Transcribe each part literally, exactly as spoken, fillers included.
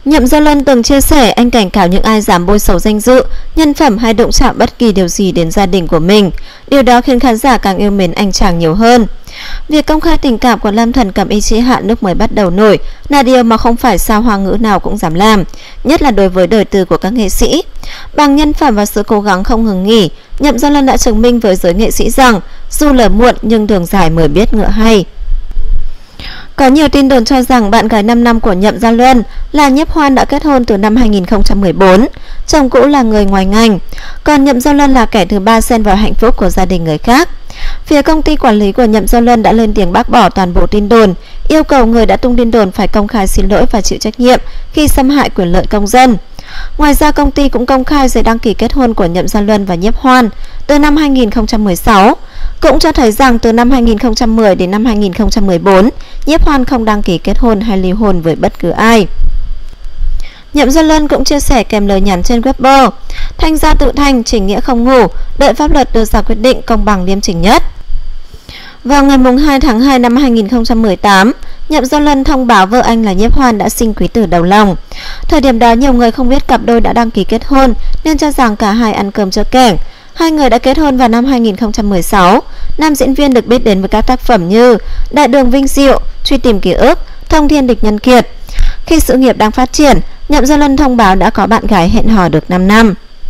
Nhậm Gia Luân từng chia sẻ anh cảnh cáo những ai dám bôi xấu danh dự, nhân phẩm hay động chạm bất kỳ điều gì đến gia đình của mình. Điều đó khiến khán giả càng yêu mến anh chàng nhiều hơn. Việc công khai tình cảm của Lâm Thần Cẩm Y Chi Hạ lúc mới bắt đầu nổi là điều mà không phải sao hoa ngữ nào cũng dám làm, nhất là đối với đời tư của các nghệ sĩ. Bằng nhân phẩm và sự cố gắng không ngừng nghỉ, Nhậm Gia Luân đã chứng minh với giới nghệ sĩ rằng dù lỡ muộn nhưng đường dài mới biết ngựa hay. Có nhiều tin đồn cho rằng bạn gái năm năm của Nhậm Gia Luân là Nhiếp Hoan đã kết hôn từ năm hai nghìn không trăm mười bốn, chồng cũ là người ngoài ngành, còn Nhậm Gia Luân là kẻ thứ ba xen vào hạnh phúc của gia đình người khác. Phía công ty quản lý của Nhậm Gia Luân đã lên tiếng bác bỏ toàn bộ tin đồn, yêu cầu người đã tung tin đồn phải công khai xin lỗi và chịu trách nhiệm khi xâm hại quyền lợi công dân. Ngoài ra, công ty cũng công khai giấy đăng ký kết hôn của Nhậm Gia Luân và Nhiếp Hoan từ năm hai nghìn không trăm mười sáu, cũng cho thấy rằng từ năm hai nghìn không trăm mười đến năm hai nghìn không trăm mười bốn, Nhiếp Hoan không đăng ký kết hôn hay ly hôn với bất cứ ai. Nhậm Gia Luân cũng chia sẻ kèm lời nhắn trên Weibo: Thanh gia tự thanh, chính nghĩa không ngủ, đợi pháp luật đưa ra quyết định công bằng liêm chỉnh nhất. Vào ngày hai tháng hai năm hai nghìn không trăm mười tám, Nhậm Gia Luân thông báo vợ anh là Nhiếp Hoan đã sinh quý tử đầu lòng. Thời điểm đó nhiều người không biết cặp đôi đã đăng ký kết hôn nên cho rằng cả hai ăn cơm chớ kẻng. Hai người đã kết hôn vào năm hai nghìn không trăm mười sáu. Nam diễn viên được biết đến với các tác phẩm như Đại đường vinh diệu, Truy tìm ký ức, Thông thiên địch nhân kiệt. Khi sự nghiệp đang phát triển, Nhậm Gia Luân thông báo đã có bạn gái hẹn hò được năm năm.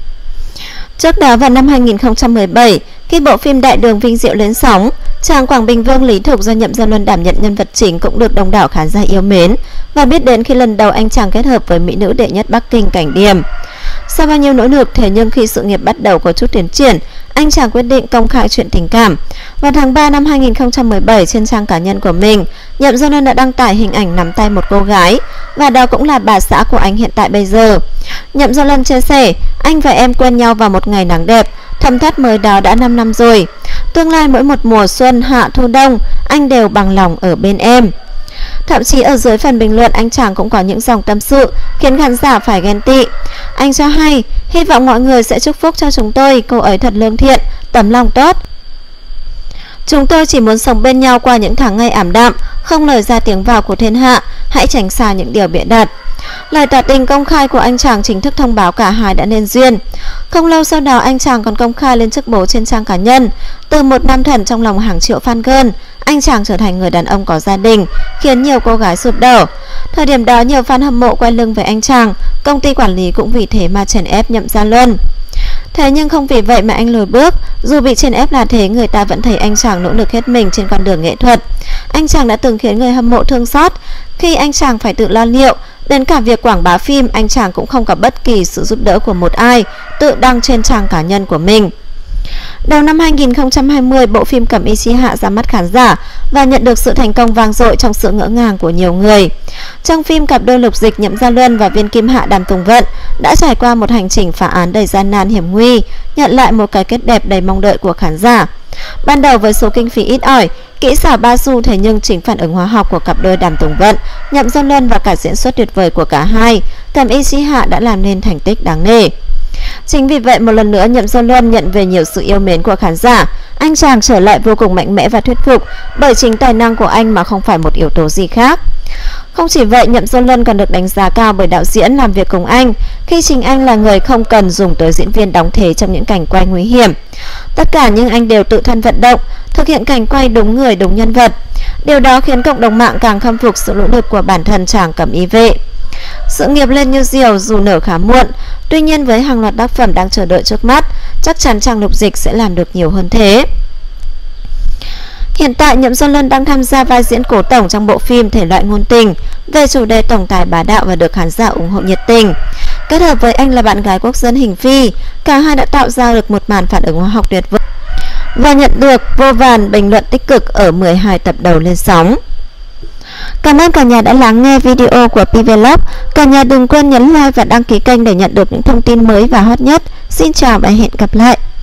Trước đó vào năm hai nghìn không trăm mười bảy, khi bộ phim Đại đường vinh diệu lên sóng, chàng Quảng Bình Vương Lý Thục do Nhậm Gia Luân đảm nhận nhân vật chính cũng được đông đảo khán giả yêu mến và biết đến khi lần đầu anh chàng kết hợp với mỹ nữ đệ nhất Bắc Kinh Cảnh Điềm. Sau bao nhiêu nỗ lực, thế nhưng khi sự nghiệp bắt đầu có chút tiến triển, anh chàng quyết định công khai chuyện tình cảm. Vào tháng ba năm hai nghìn không trăm mười bảy, trên trang cá nhân của mình, Nhậm Gia Luân đã đăng tải hình ảnh nắm tay một cô gái, và đó cũng là bà xã của anh hiện tại bây giờ. Nhậm Gia Luân chia sẻ: Anh và em quen nhau vào một ngày nắng đẹp, thầm thắt mới đó đã năm năm rồi. Tương lai mỗi một mùa xuân, hạ, thu, đông, anh đều bằng lòng ở bên em. Thậm chí ở dưới phần bình luận, anh chàng cũng có những dòng tâm sự khiến khán giả phải ghen tị. Anh cho hay: Hy vọng mọi người sẽ chúc phúc cho chúng tôi, cô ấy thật lương thiện, tấm lòng tốt. Chúng tôi chỉ muốn sống bên nhau qua những tháng ngày ảm đạm, không lời ra tiếng vào của thiên hạ, hãy tránh xa những điều bịa đặt. Lời tỏ tình công khai của anh chàng chính thức thông báo cả hai đã nên duyên. Không lâu sau đó, anh chàng còn công khai lên chức bố trên trang cá nhân. Từ một nam thần trong lòng hàng triệu fan girl, anh chàng trở thành người đàn ông có gia đình, khiến nhiều cô gái sụp đổ. Thời điểm đó, nhiều fan hâm mộ quay lưng với anh chàng, công ty quản lý cũng vì thế mà chèn ép Nhậm Gia Luân. Thế nhưng không vì vậy mà anh lùi bước. Dù bị chèn ép là thế, người ta vẫn thấy anh chàng nỗ lực hết mình trên con đường nghệ thuật. Anh chàng đã từng khiến người hâm mộ thương xót khi anh chàng phải tự lo liệu. Đến cả việc quảng bá phim, anh chàng cũng không có bất kỳ sự giúp đỡ của một ai, tự đăng trên trang cá nhân của mình. Đầu năm hai nghìn không trăm hai mươi, bộ phim Cẩm Y Chi Hạ ra mắt khán giả và nhận được sự thành công vang dội trong sự ngỡ ngàng của nhiều người. Trong phim, cặp đôi Lục Dịch Nhậm Gia Luân và viên kim Hạ Đàm Tùng Vận đã trải qua một hành trình phá án đầy gian nan hiểm nguy, nhận lại một cái kết đẹp đầy mong đợi của khán giả. Ban đầu với số kinh phí ít ỏi, kỹ xảo ba xu, thế nhưng chính phản ứng hóa học của cặp đôi Đàm Tùng Vận, Nhậm Gia Luân và cả diễn xuất tuyệt vời của cả hai, Cẩm Y Chi Hạ đã làm nên thành tích đáng nể. Chính vì vậy, một lần nữa Nhậm Gia Luân nhận về nhiều sự yêu mến của khán giả. Anh chàng trở lại vô cùng mạnh mẽ và thuyết phục bởi chính tài năng của anh mà không phải một yếu tố gì khác. Không chỉ vậy, Nhậm Gia Luân còn được đánh giá cao bởi đạo diễn làm việc cùng anh, khi chính anh là người không cần dùng tới diễn viên đóng thế trong những cảnh quay nguy hiểm. Tất cả những anh đều tự thân vận động, thực hiện cảnh quay đúng người đúng nhân vật. Điều đó khiến cộng đồng mạng càng khâm phục sự nỗ lực của bản thân chàng Cẩm Y vệ. Sự nghiệp lên như diều dù nở khá muộn, tuy nhiên với hàng loạt tác phẩm đang chờ đợi trước mắt, chắc chắn chàng Lục Dịch sẽ làm được nhiều hơn thế. Hiện tại, Nhậm Gia Luân đang tham gia vai diễn Cố Tổng trong bộ phim thể loại ngôn tình về chủ đề tổng tài bá đạo và được khán giả ủng hộ nhiệt tình. Kết hợp với anh là bạn gái quốc dân Hình Phi, cả hai đã tạo ra được một màn phản ứng hóa học tuyệt vời và nhận được vô vàn bình luận tích cực ở mười hai tập đầu lên sóng. Cảm ơn cả nhà đã lắng nghe video của Pvlog. Cả nhà đừng quên nhấn like và đăng ký kênh để nhận được những thông tin mới và hot nhất. Xin chào và hẹn gặp lại.